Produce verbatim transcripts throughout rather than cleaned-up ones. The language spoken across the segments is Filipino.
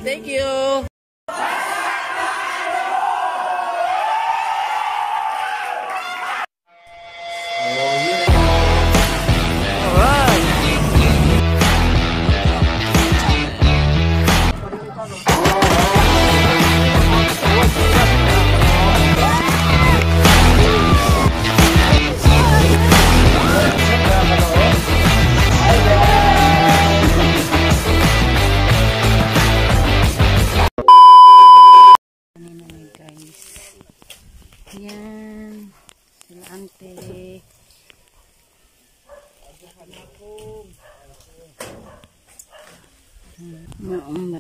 Thank you. Yan, sila ante. Hmm,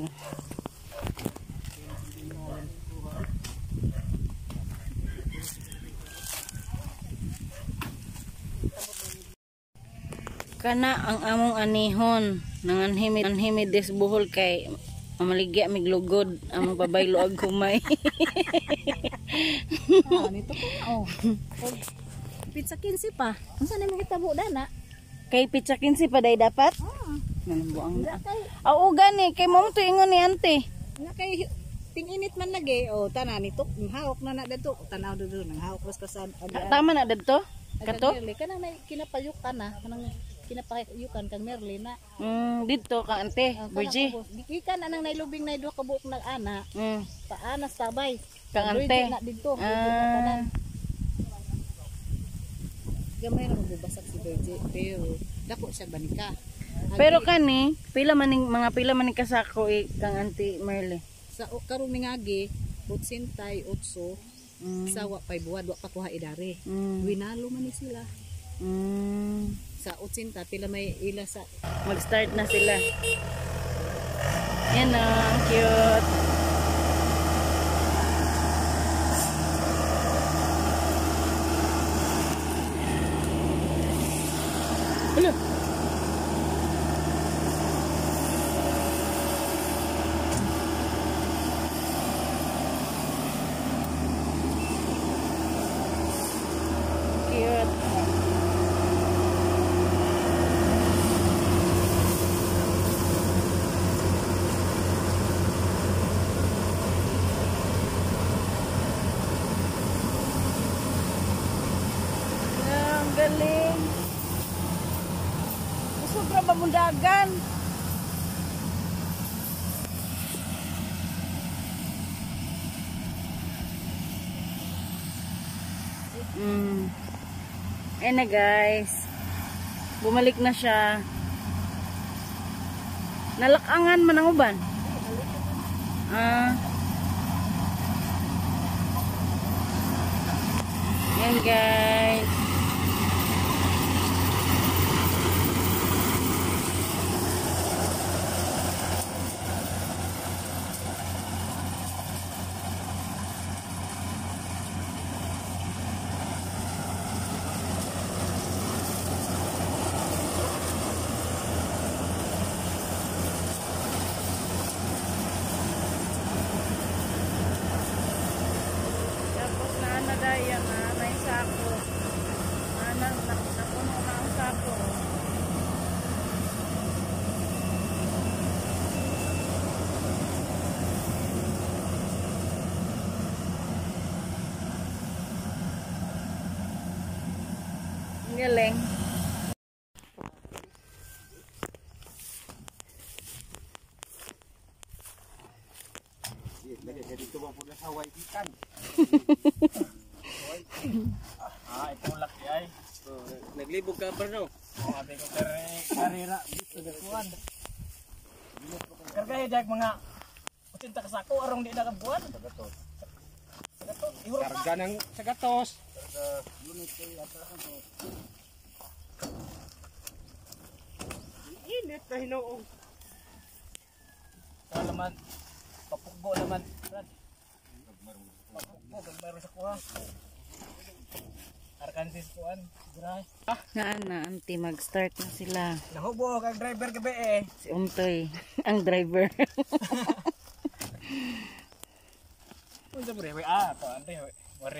kana ang among anihon nanganhimid anhimid des buhol kay mamaligya miglugod among babaylo ag humay. Ah, nito ko na oh. Pizza quince pa. Unsa na makitabo dana? Kay pizza quince pa day dapat? Ah. Nanbuang na. Oo gani kay mo to ingon ni ante. Nga kay ting-init man lagi. Oh, tanan nito hawak na na dadto. Tanaw dudto nang hawak was kasan. Tama na dadto? Kato? Kana may kinapayukan na kanang kinapayukan kang Merly na. Mm, dito ka ante, Virgie. Gikan na nang nailubing na duha ka buok nag ana. Mm. Paana sabay. Kang ante. Na dito. Ah. Gamay na magbabasag si Virgie pero dako siya banika. Pero kani, pila maning mga pila maning kasako eh, kang Auntie Merly. Sa karong mingagi, utsintay utso, Mm. sawa pay buwad wa pa kuha idari. Mm. Winalo man ni sila. Mm. Sa utsinta pila may ila sa Mag-start na sila. Yan o, ang cute. Hello. Cute. Ah, ang galing. Sobra mamundagan. Mm. Ayan na guys. Bumalik na siya. Nalakangan man ang uban. Ah. Ayan guys. Tapos na na daya na may sako. Na napuno na ang sako. Ang galing. Dito ba po na sa white ikan? Ah, itulak ay. Naglibog ka ba no? Oh, abi ko karera dito sa kuan. Karga jag mga kutinta ka sako arong di nakabuan. Sagatos. Sagatos. Karga ng sagatos. Lunit kay atrasan to. Init na hinuog. Salamat. Papugbo naman. Papugbo, gagmaro sa kuha. Arkansis kuhan. Naan na, auntie, mag-start na sila. Nahubog ang driver gabi eh. Si Umtoy, ang driver. Unsa mo rin? Ah, ito. Ante. Wari.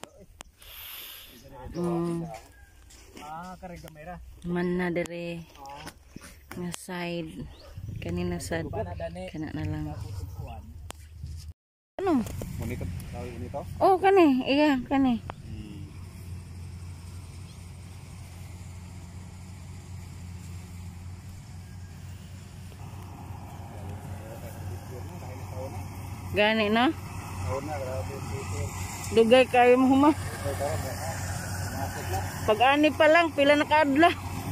Mm, Ah, karang gamera. man na dere. Nga side. Kanina sad. Bana dani. Kana na lang. Kuan. Ano? Monitor tahu ini toh. Oh, kani. Iya, kani. Gani na? Dugay kayo mo huma. Pag ani pa lang, pila na kaadla.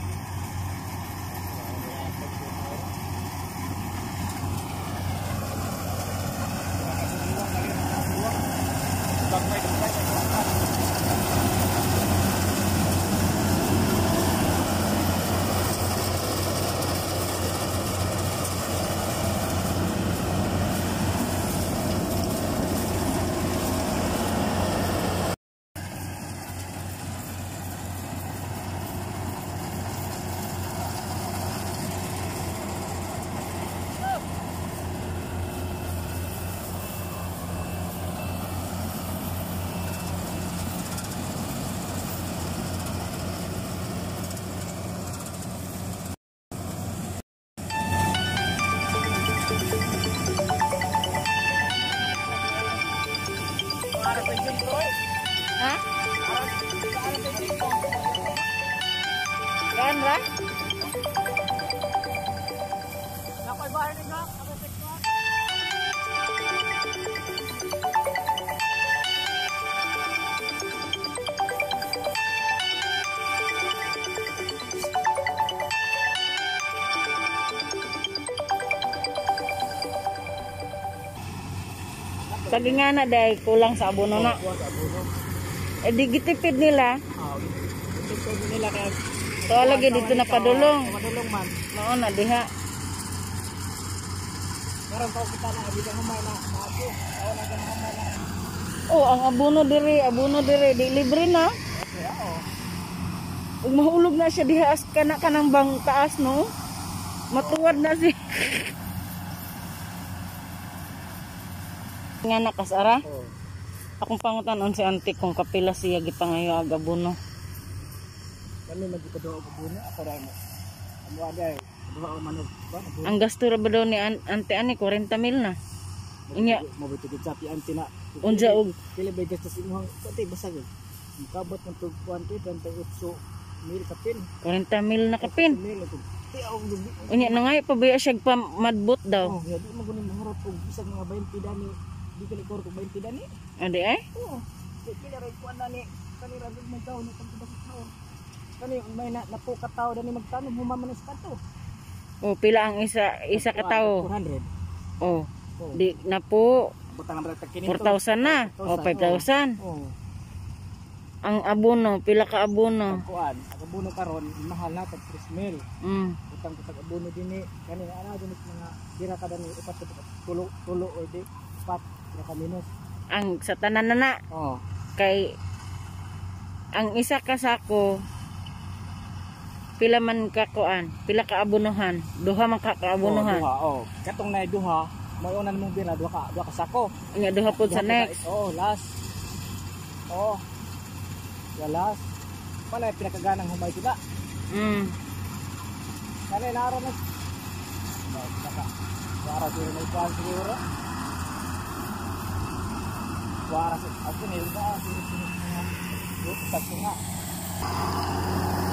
Ha? Yan ba? Nakoy bahay ni nga, ako sektor. Kagi nga na dahil kulang sa abono na. Eh di gitipid nila. Ito nila kay So lagi dito na padulong. madulong man. Mao na diha. Meron pa kita na abidang humay na maapo. Aw na gan humay na. Oh, ang abono diri, abono diri di libre na. Okay, oo. Ug mahulog na siya diha as kana kanang bang taas no. Matuwad na si. Nga nakasara. Oh. Akong pangutanon si auntie kung kapila siya gipangayo ag abono. Kami magkado og buno ako ra mo. Amo aday, duha ka manok ba? Ang gasto ra ba daw ni an ante ani forty mil na. Inya Mabutid sa pianti na. unja og Pila ba gastos imong konti basag. Mukabot man tug twenty, twenty-eight mil kapin. forty mil na kapin. Mil ito. Ti aw lubi. Unya na nga pabaya siya pa madbot daw. Oh, ya di mo kunin maharap og bisag mga twenty dani. Di ka likor ko twenty dani. Ade ay? Oo. Di pila ray kuan nani. Kani ra gud may tawo ni pagkabas tawo. Kani may na napo ka tawo dani magtanom human man sa kanto. Oh, pila ang isa isa ka tawo. four hundred. Oh. Di na po Butang na tag four thousand na. O five thousand. Oh. Ang abono, pila ka abono. Kuan, ang abono karon mahal na tag three mil. Mm. Utang ko tag abono dinhi. Kani ana dinhi mga dira ka dani upat tulo tulo or di upat ra ka minus. Ang sa tanan na na Oh. kay ang isa ka sako pila man ka kuan, pila ka abonohan, duha man ka kaabonohan. Oh, duha, oh. Katong na duha, may una namong bira duha ka duha ka sako. Nya duha pud sa Duha ka next. ka- Oh, last. Oh. Ya last. Wala pinakaganang humay kita. Mm. Kani naro na. Baka. Wara dito na ikuan siguro. Wara sa ako ni ba siguro sa nga.